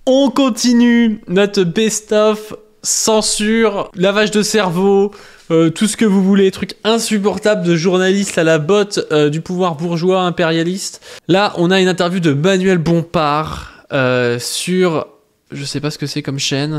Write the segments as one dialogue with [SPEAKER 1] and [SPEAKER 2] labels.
[SPEAKER 1] On continue notre best-of, censure, lavage de cerveau, tout ce que vous voulez, trucs insupportables de journalistes à la botte du pouvoir bourgeois impérialiste. Là, on a une interview de Manuel Bompard sur... Je sais pas ce que c'est comme chaîne.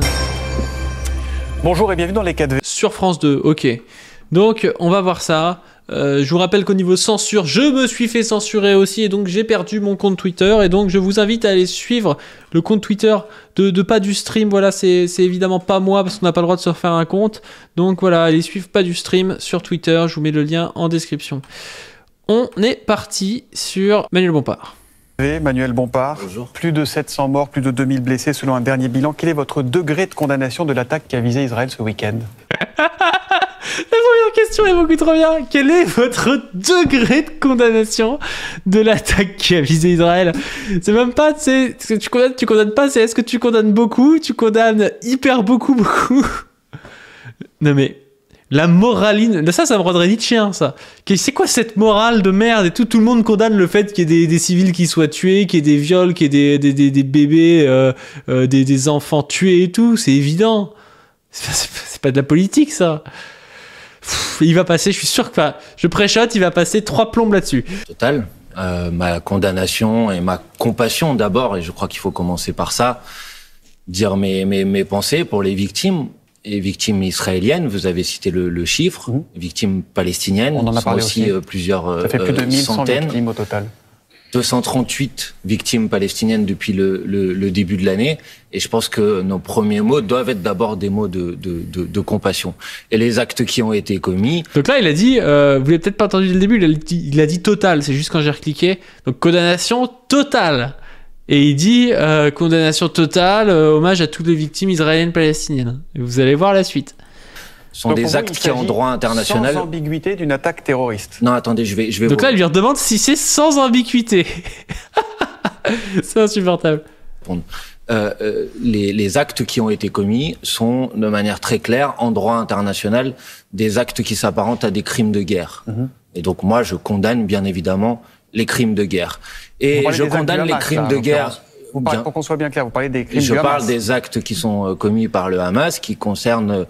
[SPEAKER 2] Bonjour et bienvenue dans les 4V.
[SPEAKER 1] Sur France 2, ok. Donc, on va voir ça. Je vous rappelle qu'au niveau censure, je me suis fait censurer aussi et donc j'ai perdu mon compte Twitter et donc je vous invite à aller suivre le compte Twitter de Pas du Stream. Voilà, c'est évidemment pas moi parce qu'on n'a pas le droit de se refaire un compte. Donc voilà, allez suivre Pas du Stream sur Twitter, je vous mets le lien en description. On est parti sur Manuel Bompard.
[SPEAKER 2] Manuel Bompard, bonjour. Plus de 700 morts, plus de 2000 blessés selon un dernier bilan. Quel est votre degré de condamnation de l'attaque qui a visé Israël ce week-end?
[SPEAKER 1] La première question est beaucoup trop bien. Quel est votre degré de condamnation de l'attaque qui a visé Israël? C'est même pas, tu condamnes pas, c'est est-ce que tu condamnes beaucoup, tu condamnes hyper beaucoup. Non mais, la moraline, ça me rendrait Nietzschéen, ça. C'est quoi cette morale de merde et tout? Tout le monde condamne le fait qu'il y ait des civils qui soient tués, qu'il y ait des viols, qu'il y ait des bébés, des enfants tués et tout, c'est évident. C'est pas de la politique, ça. Il va passer, je suis sûr que je préchote, il va passer 3 plombes là-dessus.
[SPEAKER 3] Total. Ma condamnation et ma compassion d'abord, et je crois qu'il faut commencer par ça, dire mes pensées pour les victimes, et victimes israéliennes, vous avez cité le chiffre, victimes palestiniennes,
[SPEAKER 2] on en a parlé aussi,
[SPEAKER 3] plusieurs
[SPEAKER 2] ça fait plus de 1100
[SPEAKER 3] centaines.
[SPEAKER 2] Victimes au total.
[SPEAKER 3] 238 victimes palestiniennes depuis le début de l'année. Et je pense que nos premiers mots doivent être d'abord des mots de compassion. Et les actes qui ont été commis...
[SPEAKER 1] Donc là, il a dit, vous l'avez peut-être pas entendu dès le début, il a dit total, c'est juste quand j'ai recliqué. Donc condamnation totale. Et il dit condamnation totale, hommage à toutes les victimes israéliennes palestiniennes. Et vous allez voir la suite.
[SPEAKER 3] Ce sont des actes qui, en droit international...
[SPEAKER 2] Sans ambiguïté d'une attaque terroriste.
[SPEAKER 3] Non, attendez, je vais
[SPEAKER 1] Donc là, il lui redemande si c'est sans ambiguïté. C'est insupportable.
[SPEAKER 3] Les actes qui ont été commis sont, de manière très claire, en droit international, des actes qui s'apparentent à des crimes de guerre. Et donc moi, je condamne, bien évidemment, les crimes de guerre. Et je condamne les crimes de guerre...
[SPEAKER 2] Pour qu'on soit bien clair, vous parlez des crimes du Hamas.
[SPEAKER 3] Je parle des actes qui sont commis par le Hamas, qui concernent...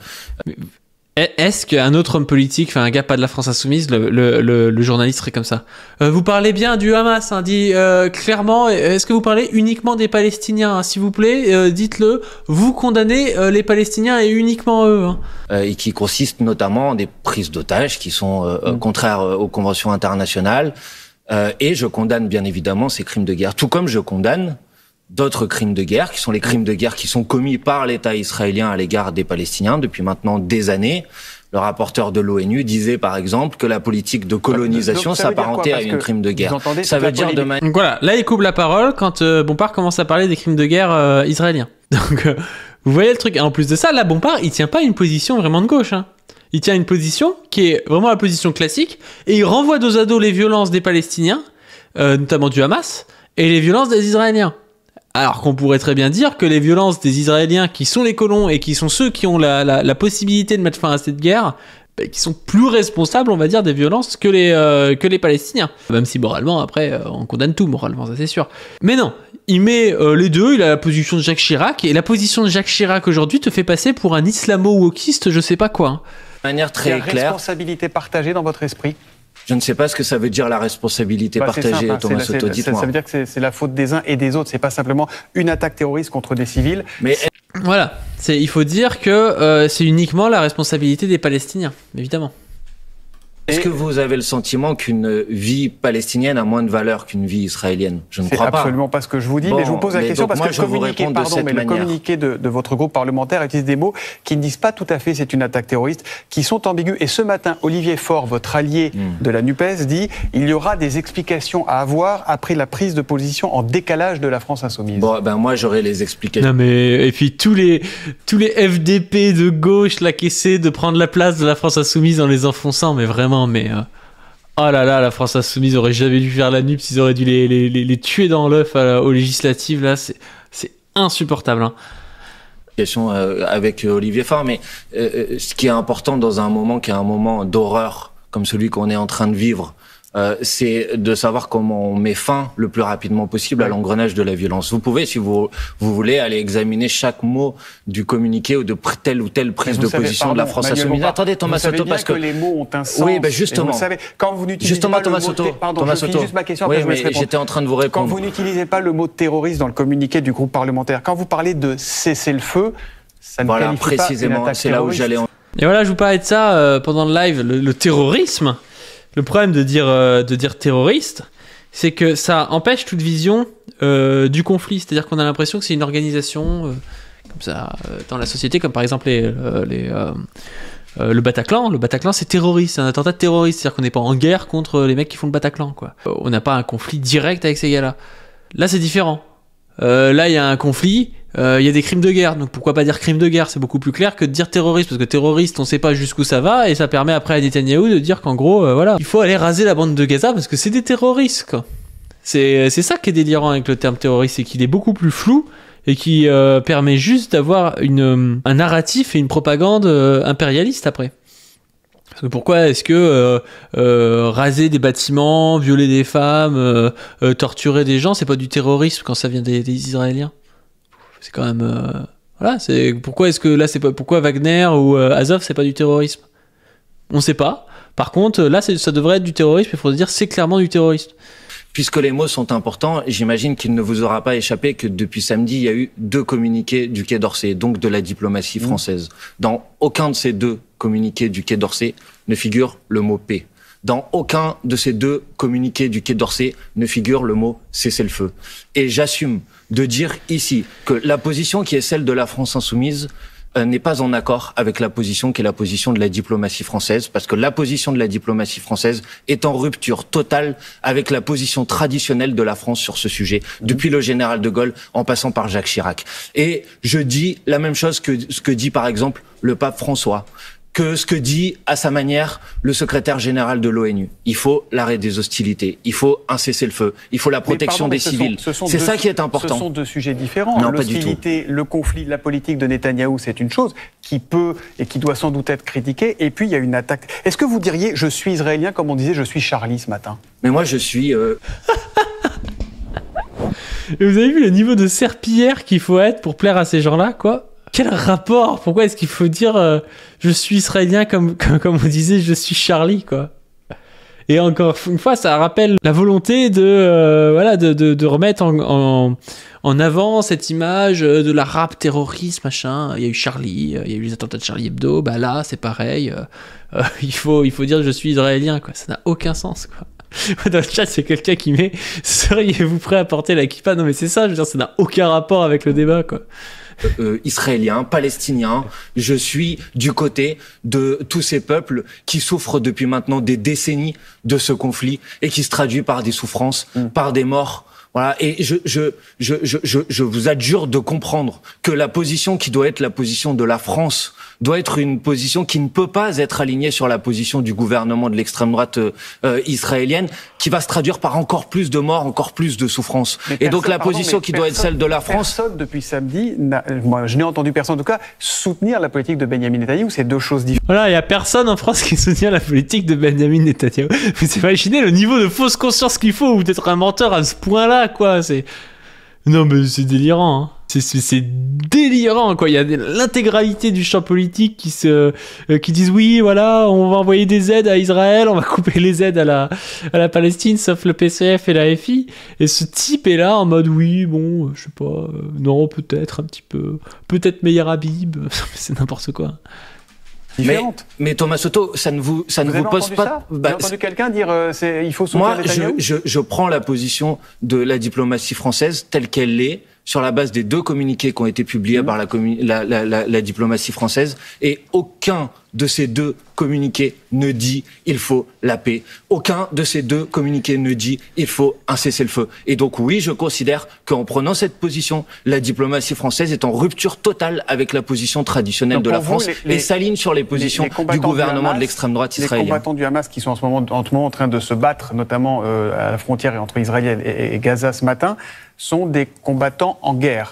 [SPEAKER 1] Est-ce qu'un autre homme politique, enfin un gars pas de la France Insoumise, le journaliste serait comme ça? Vous parlez bien du Hamas, hein, dit clairement. Est-ce que vous parlez uniquement des Palestiniens, hein, s'il vous plaît, dites-le. Vous condamnez les Palestiniens et uniquement eux. Hein.
[SPEAKER 3] Et qui consistent notamment en des prises d'otages qui sont contraires aux conventions internationales. Et je condamne bien évidemment ces crimes de guerre, tout comme je condamne d'autres crimes de guerre, qui sont les crimes de guerre qui sont commis par l'État israélien à l'égard des Palestiniens depuis maintenant des années. Le rapporteur de l'ONU disait par exemple que la politique de colonisation s'apparentait à une crime de guerre. Ça veut dire de manière...
[SPEAKER 1] Donc voilà, là il coupe la parole quand Bompard commence à parler des crimes de guerre israéliens. Donc vous voyez le truc. Et en plus de ça, là Bompard il tient pas une position vraiment de gauche. Hein. Il tient une position qui est vraiment la position classique et il renvoie dos à dos les violences des Palestiniens, notamment du Hamas, et les violences des Israéliens. Alors qu'on pourrait très bien dire que les violences des Israéliens, qui sont les colons et qui sont ceux qui ont la possibilité de mettre fin à cette guerre, bah, qui sont plus responsables, on va dire, des violences que les Palestiniens. Même si moralement, après, on condamne tout, moralement, ça c'est sûr. Mais non, il met les deux, il a la position de Jacques Chirac, et la position de Jacques Chirac aujourd'hui te fait passer pour un islamo-wokiste, je sais pas quoi. Hein.
[SPEAKER 3] De manière très claire.
[SPEAKER 2] Responsabilité partagée dans votre esprit?
[SPEAKER 3] Je ne sais pas ce que ça veut dire la responsabilité partagée,
[SPEAKER 2] simple,
[SPEAKER 3] Thomas Soto, dites-moi.
[SPEAKER 2] Ça veut dire que c'est la faute des uns et des autres, c'est pas simplement une attaque terroriste contre des civils.
[SPEAKER 3] Mais
[SPEAKER 1] voilà, il faut dire que c'est uniquement la responsabilité des Palestiniens, évidemment.
[SPEAKER 3] Est-ce que vous avez le sentiment qu'une vie palestinienne a moins de valeur qu'une vie israélienne? Je ne crois pas.
[SPEAKER 2] C'est absolument pas ce que je vous dis, mais je vous pose la question parce que le communiqué de votre groupe parlementaire utilise des mots qui ne disent pas tout à fait c'est une attaque terroriste, qui sont ambigus. Et ce matin, Olivier Faure, votre allié de la NUPES, dit il y aura des explications à avoir après la prise de position en décalage de la France Insoumise.
[SPEAKER 3] Bon, ben moi j'aurai les explications.
[SPEAKER 1] Non mais, et puis tous les FDP de gauche là qui essaient de prendre la place de la France Insoumise en les enfonçant, mais vraiment. Mais oh là là, la France Insoumise aurait jamais dû faire la NUPES, ils auraient dû les tuer dans l'œuf aux législatives, là, c'est insupportable. Hein.
[SPEAKER 3] Question avec Olivier Faure, mais ce qui est important dans un moment qui est un moment d'horreur, comme celui qu'on est en train de vivre, c'est de savoir comment on met fin le plus rapidement possible à l'engrenage de la violence. Vous pouvez, si vous voulez, aller examiner chaque mot du communiqué ou de telle ou telle prise de position de la France insoumise. Attendez, Thomas Soto, parce que
[SPEAKER 2] les mots ont un sens.
[SPEAKER 3] Oui, ben justement.
[SPEAKER 2] Vous savez, quand vous n'utilisez pas
[SPEAKER 3] Thomas
[SPEAKER 2] le mot
[SPEAKER 3] Soto.
[SPEAKER 2] Pardon, je finis juste ma question.
[SPEAKER 3] Oui, mais j'étais en train de vous répondre.
[SPEAKER 2] Quand vous n'utilisez pas le mot terroriste dans le communiqué du groupe parlementaire, quand vous parlez de cessez-le-feu, ça ne qualifie
[SPEAKER 3] précisément,
[SPEAKER 2] pas une attaque
[SPEAKER 3] c'est là où j'allais.
[SPEAKER 1] Et voilà, je vous parlais de ça pendant le live, le terrorisme. Le problème de dire terroriste, c'est que ça empêche toute vision du conflit. C'est-à-dire qu'on a l'impression que c'est une organisation comme ça dans la société, comme par exemple le Bataclan. Le Bataclan, c'est terroriste, c'est un attentat terroriste. C'est-à-dire qu'on n'est pas en guerre contre les mecs qui font le Bataclan, quoi. On n'a pas un conflit direct avec ces gars-là. Là, c'est différent. Là, il y a un conflit. Il y a des crimes de guerre, donc pourquoi pas dire crime de guerre? C'est beaucoup plus clair que de dire terroriste, parce que terroriste, on sait pas jusqu'où ça va, et ça permet après à Netanyahou de dire qu'en gros, voilà, il faut aller raser la bande de Gaza parce que c'est des terroristes, quoi. C'est ça qui est délirant avec le terme terroriste, c'est qu'il est beaucoup plus flou et qui permet juste d'avoir un narratif et une propagande impérialiste après. Parce que pourquoi est-ce que raser des bâtiments, violer des femmes, torturer des gens, c'est pas du terrorisme quand ça vient des Israéliens? C'est quand même voilà, c'est pourquoi est-ce que là c'est pas pourquoi Wagner ou Azov c'est pas du terrorisme? On sait pas. Par contre, là ça devrait être du terrorisme, il faut dire c'est clairement du terrorisme.
[SPEAKER 3] Puisque les mots sont importants, j'imagine qu'il ne vous aura pas échappé que depuis samedi, il y a eu 2 communiqués du Quai d'Orsay, donc de la diplomatie française. Dans aucun de ces 2 communiqués du Quai d'Orsay ne figure le mot paix. Dans aucun de ces 2 communiqués du Quai d'Orsay ne figure le mot cessez-le-feu. Et j'assume de dire ici que la position qui est celle de la France insoumise n'est pas en accord avec la position qui est la position de la diplomatie française, parce que la position de la diplomatie française est en rupture totale avec la position traditionnelle de la France sur ce sujet, depuis le général de Gaulle en passant par Jacques Chirac. Et je dis la même chose que ce que dit par exemple le pape François, que ce que dit à sa manière le secrétaire général de l'ONU. Il faut l'arrêt des hostilités, il faut un cessez-le-feu, il faut la protection des civils. C'est ça qui est important.
[SPEAKER 2] Ce sont 2 sujets différents. L'hostilité, le conflit, la politique de Netanyahou, c'est une chose qui peut et qui doit sans doute être critiquée. Et puis il y a une attaque. Est-ce que vous diriez je suis israélien comme on disait je suis Charlie ce matin?
[SPEAKER 3] Mais moi je suis...
[SPEAKER 1] Et vous avez vu le niveau de serpillière qu'il faut être pour plaire à ces gens-là, quoi? Quel rapport? Pourquoi est-ce qu'il faut dire je suis israélien comme on disait je suis Charlie, quoi? Et encore une fois, ça rappelle la volonté de remettre en avant cette image de la rap terroriste, machin. Il y a eu Charlie, il y a eu les attentats de Charlie Hebdo, bah là c'est pareil. Il faut dire je suis israélien, quoi. Ça n'a aucun sens, quoi. Dans le chat, c'est quelqu'un qui met seriez-vous prêt à porter la kippa? Non mais c'est ça, je veux dire, ça n'a aucun rapport avec le débat, quoi.
[SPEAKER 3] Israélien, palestinien, je suis du côté de tous ces peuples qui souffrent depuis maintenant des décennies de ce conflit et qui se traduit par des souffrances, par des morts. Voilà, et je vous adjure de comprendre que la position qui doit être la position de la France doit être une position qui ne peut pas être alignée sur la position du gouvernement de l'extrême droite israélienne, qui va se traduire par encore plus de morts, encore plus de souffrances. Et donc la position qui doit être celle de la France...
[SPEAKER 2] Personne depuis samedi, moi je n'ai entendu personne en tout cas, soutenir la politique de Benyamin Netanyahou, c'est 2 choses différentes.
[SPEAKER 1] Voilà, il n'y a personne en France qui soutient la politique de Benyamin Netanyahou. Vous imaginez le niveau de fausse conscience qu'il faut ou d'être un menteur à ce point-là, quoi. Non mais c'est délirant, hein. C'est délirant, quoi. Il y a l'intégralité du champ politique qui disent oui, voilà, on va envoyer des aides à Israël, on va couper les aides à la Palestine, sauf le PCF et la FI. Et ce type est là en mode oui, bon, je sais pas, non, peut-être un petit peu, peut-être Meir Habib, c'est n'importe quoi.
[SPEAKER 3] Mais Thomas Soto, ça ne vous pose pas...
[SPEAKER 2] Vous avez entendu quelqu'un dire il faut soutenir Netanyahou ?
[SPEAKER 3] Moi, je prends la position de la diplomatie française telle qu'elle l'est, sur la base des 2 communiqués qui ont été publiés par la diplomatie française, et aucun de ces 2 communiqués ne dit il faut la paix. Aucun de ces 2 communiqués ne dit il faut un cessez-le-feu. Et donc oui, je considère qu'en prenant cette position, la diplomatie française est en rupture totale avec la position traditionnelle de la France et s'aligne sur les positions du gouvernement de l'extrême droite israélienne.
[SPEAKER 2] Les combattants du Hamas qui sont en ce moment en train de se battre, notamment à la frontière entre Israël et Gaza ce matin, sont des combattants en guerre.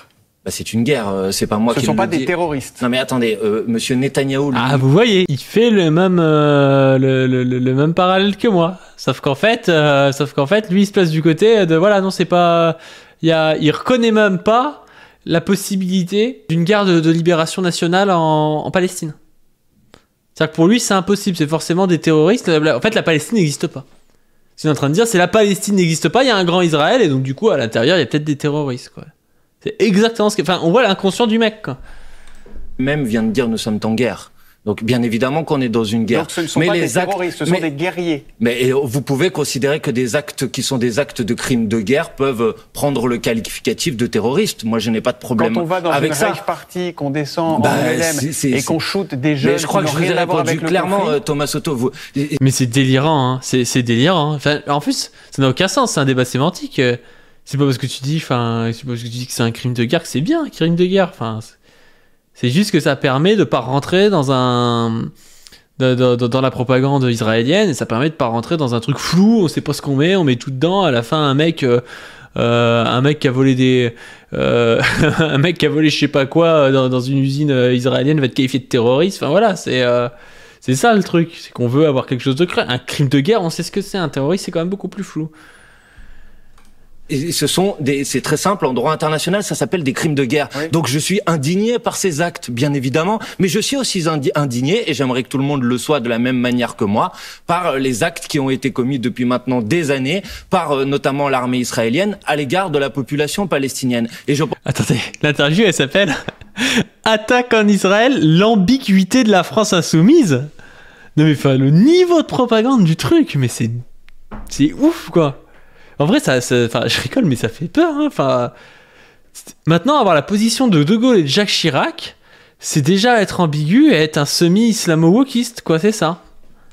[SPEAKER 3] Bah, c'est une guerre, c'est pas moi qui le dis.
[SPEAKER 2] Ce ne sont pas des terroristes.
[SPEAKER 3] Non mais attendez, Monsieur Netanyahou... Lui...
[SPEAKER 1] Ah, vous voyez, il fait le même parallèle que moi. Sauf qu'en fait, lui, il se place du côté de, voilà, non, c'est pas... Il reconnaît même pas la possibilité d'une guerre de libération nationale en Palestine. C'est-à-dire que pour lui, c'est impossible, c'est forcément des terroristes. En fait, la Palestine n'existe pas. Ce qu'il est en train de dire, c'est la Palestine n'existe pas, il y a un grand Israël, et donc du coup, à l'intérieur, il y a peut-être des terroristes, quoi. C'est exactement ce que... Enfin, on voit l'inconscient du mec, quoi.
[SPEAKER 3] Même vient de dire nous sommes en guerre. Donc bien évidemment qu'on est dans une guerre.
[SPEAKER 2] Donc ce ne sont pas des terroristes, ce sont des guerriers.
[SPEAKER 3] Mais vous pouvez considérer que des actes qui sont des actes de crimes de guerre peuvent prendre le qualificatif de terroriste. Moi je n'ai pas de problème avec ça.
[SPEAKER 2] Quand on va dans une rave party, qu'on descend en LM et qu'on shoot des jeunes,
[SPEAKER 3] mais je crois que je vous ai répondu clairement, Thomas Soto.
[SPEAKER 1] Mais c'est délirant, hein. C'est délirant. Enfin, en plus, ça n'a aucun sens, c'est un débat sémantique. C'est pas parce que tu dis, c'est pas parce que tu dis que c'est un crime de guerre que c'est bien un crime de guerre. Enfin, c'est juste que ça permet de pas rentrer dans dans la propagande israélienne, et ça permet de pas rentrer dans un truc flou, on sait pas ce qu'on met, on met tout dedans. À la fin, un mec qui a volé un mec qui a volé je sais pas quoi dans une usine israélienne va être qualifié de terroriste. Enfin voilà, c'est ça le truc, c'est qu'on veut avoir quelque chose de clair. Un crime de guerre, on sait ce que c'est. Un terroriste, c'est quand même beaucoup plus flou.
[SPEAKER 3] Et c'est très simple, en droit international, ça s'appelle des crimes de guerre. Oui. Donc je suis indigné par ces actes, bien évidemment, mais je suis aussi indigné, et j'aimerais que tout le monde le soit de la même manière que moi, par les actes qui ont été commis depuis maintenant des années, par notamment l'armée israélienne, à l'égard de la population palestinienne. Et
[SPEAKER 1] Attendez, l'interview, elle s'appelle « Attaque en Israël, l'ambiguïté de la France insoumise ». Non mais enfin, le niveau de propagande du truc, mais c'est ouf, quoi. En vrai, je rigole, mais ça fait peur. Hein. Enfin, maintenant, avoir la position de De Gaulle et de Jacques Chirac, c'est déjà être ambigu et être un semi-islamo-wokiste, quoi, c'est ça.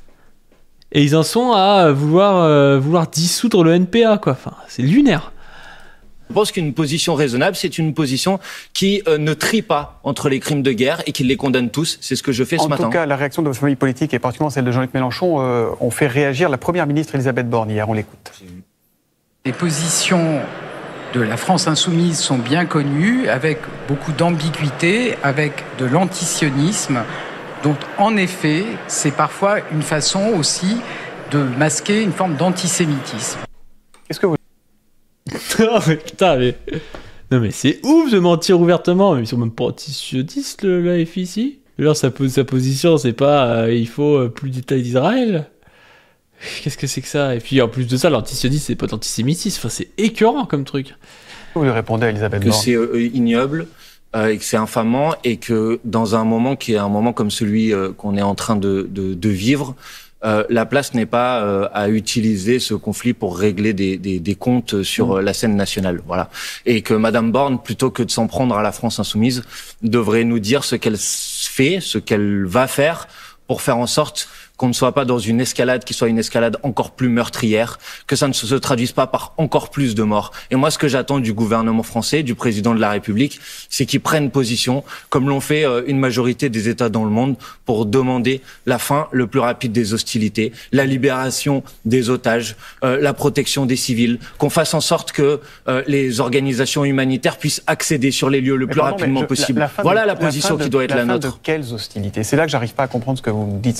[SPEAKER 1] Et ils en sont à vouloir dissoudre le NPA, quoi. Enfin, c'est lunaire.
[SPEAKER 3] Je pense qu'une position raisonnable, c'est une position qui ne trie pas entre les crimes de guerre et qui les condamne tous. C'est ce que je fais ce matin.
[SPEAKER 2] En tout cas, la réaction de votre famille politique, et particulièrement celle de Jean-Luc Mélenchon, ont fait réagir la première ministre Elisabeth Borne hier. On l'écoute.
[SPEAKER 4] Les positions de la France insoumise sont bien connues, avec beaucoup d'ambiguïté, avec de l'antisionisme. Donc, en effet, c'est parfois une façon aussi de masquer une forme d'antisémitisme.
[SPEAKER 2] Qu'est-ce que vous...
[SPEAKER 1] Non mais putain, non mais c'est ouf de mentir ouvertement, mais ils sont même pas antisionistes, la FI ici. Genre, sa position, c'est pas il faut plus d'État d'Israël. Qu'est-ce que c'est que ça? Et puis en plus de ça, l'antisionisme, c'est pas d'antisémitisme. Enfin, c'est écœurant comme truc.
[SPEAKER 2] Vous lui répondez à Elisabeth Borne?
[SPEAKER 3] Que c'est ignoble, et que c'est infamant, et que dans un moment qui est un moment comme celui qu'on est en train de vivre, la place n'est pas à utiliser ce conflit pour régler des comptes sur la scène nationale. Voilà. Et que Madame Borne, plutôt que de s'en prendre à la France insoumise, devrait nous dire ce qu'elle fait, ce qu'elle va faire pour faire en sorte qu'on ne soit pas dans une escalade qui soit une escalade encore plus meurtrière, que ça ne se traduise pas par encore plus de morts. Et moi, ce que j'attends du gouvernement français, du président de la République, c'est qu'ils prennent position, comme l'ont fait une majorité des États dans le monde, pour demander la fin le plus rapide des hostilités, la libération des otages, la protection des civils, qu'on fasse en sorte que les organisations humanitaires puissent accéder sur les lieux le plus rapidement possible. Voilà la position qui doit être la nôtre.
[SPEAKER 2] La fin de quelles hostilités? C'est là que j'arrive pas à comprendre ce que vous me dites.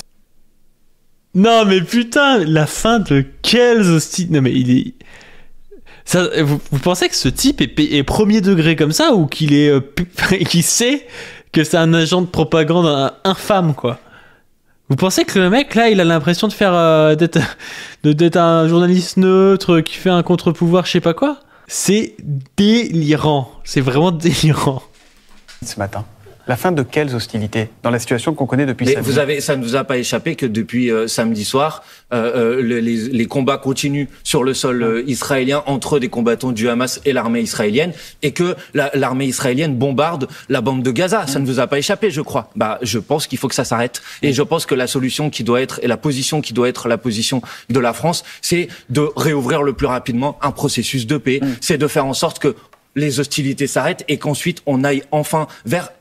[SPEAKER 1] Non mais putain, la fin de quelles hostilités? Non mais il est... Ça, vous pensez que ce type est premier degré comme ça, ou qu'il est qu'il sait que c'est un agent de propagande infâme, quoi? Vous pensez que le mec là, il a l'impression de faire d'être un journaliste neutre qui fait un contre-pouvoir, je sais pas quoi? C'est délirant, c'est vraiment délirant.
[SPEAKER 2] Ce matin. La fin de quelles hostilités dans la situation qu'on connaît depuis samedi?
[SPEAKER 3] Ça ne vous a pas échappé que depuis samedi soir, les combats continuent sur le sol israélien entre des combattants du Hamas et l'armée israélienne, et que l'armée israélienne bombarde la bande de Gaza. Ça ne vous a pas échappé, je crois. Bah, je pense qu'il faut que ça s'arrête. Et je pense que la solution qui doit être, et la position qui doit être la position de la France, c'est de réouvrir le plus rapidement un processus de paix. C'est de faire en sorte que les hostilités s'arrêtent et qu'ensuite on aille enfin vers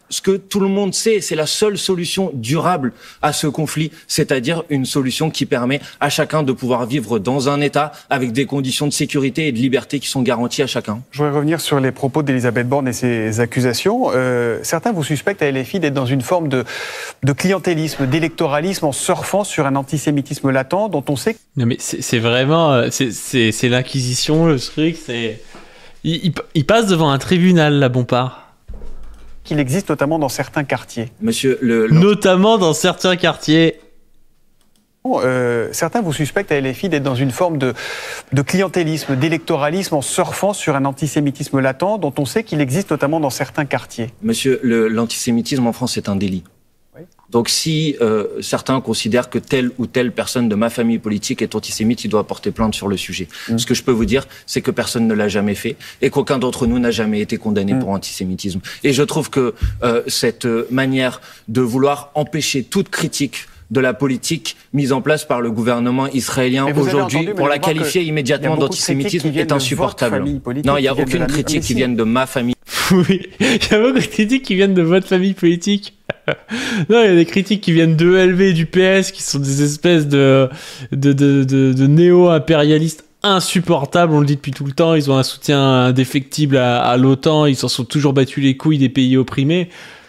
[SPEAKER 3] ce que tout le monde sait, c'est la seule solution durable à ce conflit, c'est-à-dire une solution qui permet à chacun de pouvoir vivre dans un État avec des conditions de sécurité et de liberté qui sont garanties à chacun.
[SPEAKER 2] Je voudrais revenir sur les propos d'Elisabeth Borne et ses accusations. Certains vous suspectent à LFI d'être dans une forme de clientélisme, d'électoralisme en surfant sur un antisémitisme latent dont on sait...
[SPEAKER 1] Non mais c'est vraiment... C'est l'inquisition, le truc, c'est... Il passe devant un tribunal, là, Bompard.
[SPEAKER 2] Qu'il existe notamment dans certains quartiers.
[SPEAKER 3] Monsieur
[SPEAKER 1] notamment dans certains quartiers.
[SPEAKER 2] Certains vous suspectent à LFI d'être dans une forme de clientélisme, d'électoralisme en surfant sur un antisémitisme latent dont on sait qu'il existe notamment dans certains quartiers.
[SPEAKER 3] Monsieur, l'antisémitisme en France est un délit. Oui. Donc si certains considèrent que telle ou telle personne de ma famille politique est antisémite, il doit porter plainte sur le sujet. Ce que je peux vous dire, c'est que personne ne l'a jamais fait et qu'aucun d'entre nous n'a jamais été condamné pour antisémitisme. Et je trouve que cette manière de vouloir empêcher toute critique de la politique mise en place par le gouvernement israélien aujourd'hui pour la qualifier immédiatement d'antisémitisme est insupportable. Non, il n'y a aucune critique qui vienne de ma famille.
[SPEAKER 1] Oui, il y a beaucoup de critiques qui viennent de votre famille politique. Non, il y a des critiques qui viennent de ELV et du PS qui sont des espèces de néo-impérialistes insupportables, on le dit depuis tout le temps. Ils ont un soutien indéfectible à l'OTAN, ils s'en sont toujours battus les couilles des pays opprimés.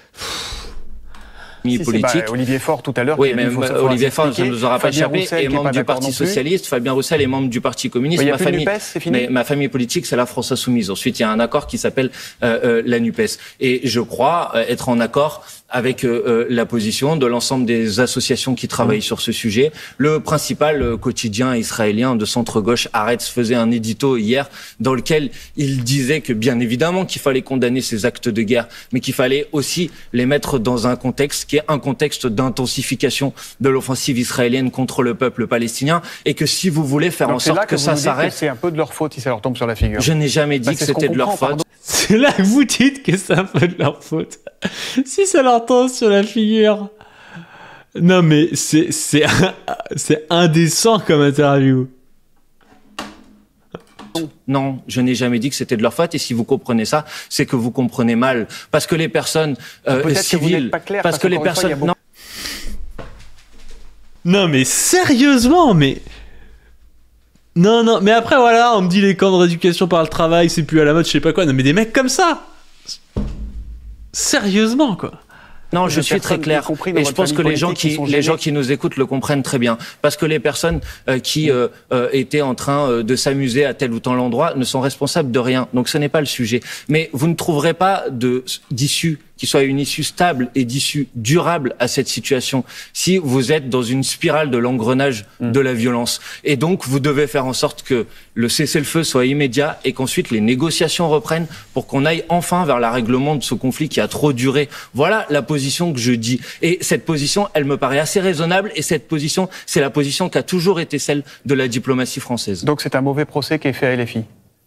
[SPEAKER 3] Politique.
[SPEAKER 2] Olivier Faure tout à l'heure.
[SPEAKER 3] Oui, mais Olivier Faure, ça ne nous aura pas échappé, est membre du Parti Socialiste, Fabien Roussel est membre du Parti Communiste. Ma famille politique, c'est la France Insoumise. Ensuite, il y a un accord qui s'appelle la NUPES. Et je crois être en accord avec la position de l'ensemble des associations qui travaillent sur ce sujet. Le principal quotidien israélien de centre-gauche, Haaretz, faisait un édito hier dans lequel il disait que bien évidemment qu'il fallait condamner ces actes de guerre, mais qu'il fallait aussi les mettre dans un contexte qui est un contexte d'intensification de l'offensive israélienne contre le peuple palestinien, et que si vous voulez faire en sorte que ça s'arrête...
[SPEAKER 2] C'est un peu de leur faute si ça leur tombe sur la figure.
[SPEAKER 3] Je n'ai jamais dit que c'était de leur faute.
[SPEAKER 1] C'est là que vous dites que c'est un peu de leur faute. Si ça leur tombe sur la figure. Non mais c'est indécent comme interview.
[SPEAKER 3] Non, je n'ai jamais dit que c'était de leur faute, et si vous comprenez ça, c'est que vous comprenez mal. Parce que les personnes civiles...
[SPEAKER 2] Pas clair, parce que les personnes...
[SPEAKER 1] Non mais sérieusement, mais... Non, mais après voilà, on me dit les camps de rééducation par le travail, c'est plus à la mode, je sais pas quoi. Non mais des mecs comme ça, sérieusement quoi.
[SPEAKER 3] Non, je suis très clair, et je pense que les gens qui nous écoutent le comprennent très bien, parce que les personnes qui étaient en train de s'amuser à tel ou tel endroit ne sont responsables de rien, donc ce n'est pas le sujet. Mais vous ne trouverez pas d'issue qui soit une issue stable et d'issue durable à cette situation si vous êtes dans une spirale de l'engrenage de la violence. Et donc, vous devez faire en sorte que le cessez-le-feu soit immédiat et qu'ensuite les négociations reprennent pour qu'on aille enfin vers le règlement de ce conflit qui a trop duré. Voilà la position que je dis. Et cette position, elle me paraît assez raisonnable, et cette position, c'est la position qui a toujours été celle de la diplomatie française.
[SPEAKER 2] Donc c'est un mauvais procès qui est fait à LFI?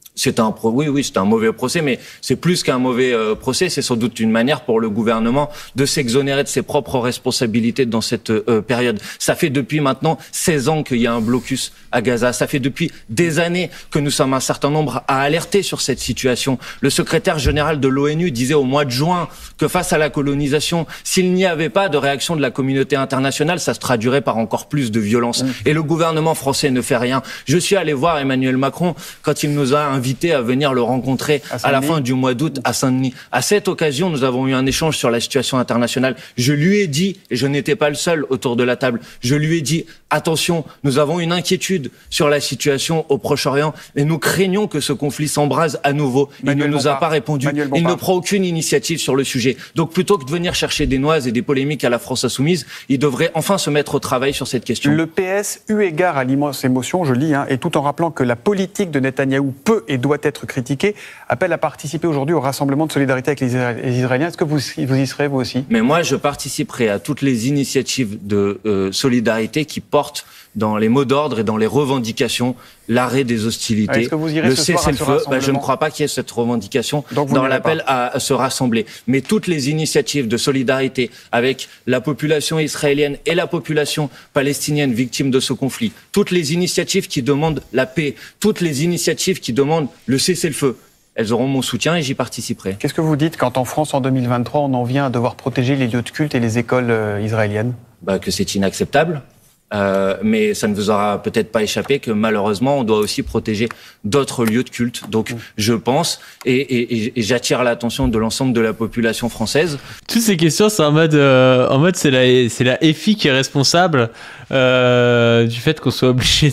[SPEAKER 3] Oui, c'est un mauvais procès, mais c'est plus qu'un mauvais procès, c'est sans doute une manière pour le gouvernement de s'exonérer de ses propres responsabilités dans cette période. Ça fait depuis maintenant 16 ans qu'il y a un blocus à Gaza. Ça fait depuis des années que nous sommes un certain nombre à alerter sur cette situation. Le secrétaire général de l'ONU disait au mois de juin que face à la colonisation, s'il n'y avait pas de réaction de la communauté internationale, ça se traduirait par encore plus de violence. Et le gouvernement français ne fait rien. Je suis allé voir Emmanuel Macron quand il nous a invité à venir le rencontrer à la fin du mois d'août à Saint-Denis. À cette occasion, nous avons eu un échange sur la situation internationale. Je lui ai dit, et je n'étais pas le seul autour de la table, je lui ai dit, attention, nous avons une inquiétude sur la situation au Proche-Orient et nous craignons que ce conflit s'embrase à nouveau. Il ne nous a pas répondu. Il ne prend aucune initiative sur le sujet. Donc plutôt que de venir chercher des noises et des polémiques à la France Insoumise, il devrait enfin se mettre au travail sur cette question.
[SPEAKER 2] Le PS, eu égard à l'immense émotion, je lis, et tout en rappelant que la politique de Netanyahou peut et doit être critiquée, appelle à participer aujourd'hui au rassemblement de solidarité avec les Israéliens. Est-ce que vous y serez, vous aussi?
[SPEAKER 3] Mais moi, je participerai à toutes les initiatives de solidarité qui portent dans les mots d'ordre et dans les revendications l'arrêt des hostilités,
[SPEAKER 2] est-ce que vous irez
[SPEAKER 3] le cessez-le-feu. Je ne crois pas qu'il y ait cette revendication dans l'appel à se rassembler. Mais toutes les initiatives de solidarité avec la population israélienne et la population palestinienne victime de ce conflit, toutes les initiatives qui demandent la paix, toutes les initiatives qui demandent le cessez-le-feu, elles auront mon soutien et j'y participerai.
[SPEAKER 2] Qu'est-ce que vous dites quand en France, en 2023, on en vient à devoir protéger les lieux de culte et les écoles israéliennes ?
[SPEAKER 3] Que c'est inacceptable. Mais ça ne vous aura peut-être pas échappé que malheureusement, on doit aussi protéger d'autres lieux de culte. Donc, je pense, et j'attire l'attention de l'ensemble de la population française.
[SPEAKER 1] Toutes ces questions, c'est en mode c'est la EFI qui est responsable du fait qu'on soit obligé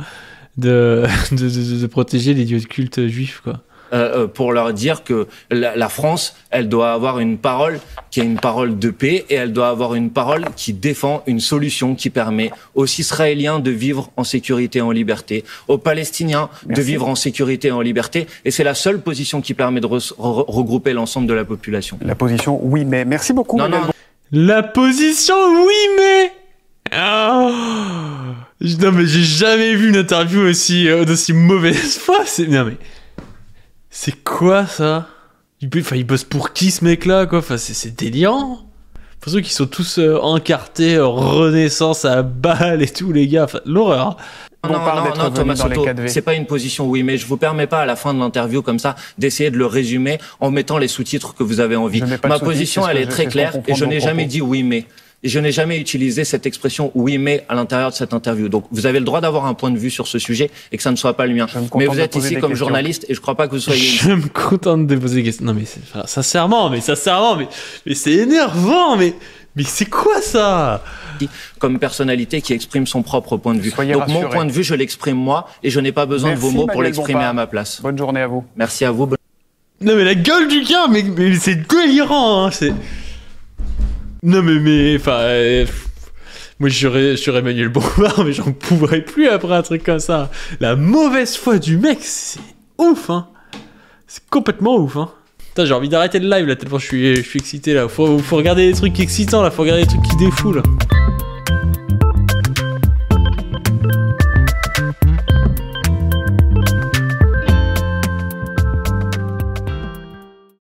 [SPEAKER 1] de protéger les lieux de culte juifs, quoi.
[SPEAKER 3] Pour leur dire que la France, elle doit avoir une parole qui est une parole de paix et elle doit avoir une parole qui défend une solution qui permet aux Israéliens de vivre en sécurité et en liberté, aux Palestiniens de vivre en sécurité et en liberté. Et c'est la seule position qui permet de regrouper l'ensemble de la population.
[SPEAKER 2] La position oui mais. Merci beaucoup.
[SPEAKER 1] Non. La position oui mais. Oh. Non mais j'ai jamais vu une interview d'aussi mauvaise foi. Non mais. C'est quoi ça ? Il bosse pour qui ce mec-là, quoi ? Enfin, c'est délirant. Pour ceux qui sont tous encartés, Renaissance à balle et tout, les gars. Enfin, l'horreur.
[SPEAKER 3] Non, Thomas Soto, c'est pas une position oui, mais je vous permets pas à la fin de l'interview comme ça d'essayer de le résumer en mettant les sous-titres que vous avez envie. Ma position, elle est très claire et je n'ai jamais dit oui, mais. Et je n'ai jamais utilisé cette expression « oui, mais » à l'intérieur de cette interview. Donc, vous avez le droit d'avoir un point de vue sur ce sujet et que ça ne soit pas le mien. Mais vous êtes ici comme journaliste et je ne crois pas que vous soyez...
[SPEAKER 1] Je me contente de poser des questions. Non, mais sincèrement, mais c'est énervant, mais c'est quoi ça ?
[SPEAKER 3] Comme personnalité qui exprime son propre point de vue.
[SPEAKER 2] Soyez
[SPEAKER 3] Donc,
[SPEAKER 2] rassurés.
[SPEAKER 3] mon point de vue, je l'exprime moi et je n'ai pas besoin de vos mots pour l'exprimer à ma place.
[SPEAKER 2] Bonne journée à vous.
[SPEAKER 3] Merci à vous.
[SPEAKER 1] Non, mais la gueule du gars, mais c'est délirant, hein, c'est... Non mais moi je serais Emmanuel Bompard, mais j'en pourrais plus après un truc comme ça. La mauvaise foi du mec, c'est ouf, hein. C'est complètement ouf, hein. Putain, j'ai envie d'arrêter le live là tellement je suis excité là. Faut regarder des trucs excitants là, faut regarder des trucs qui défoulent.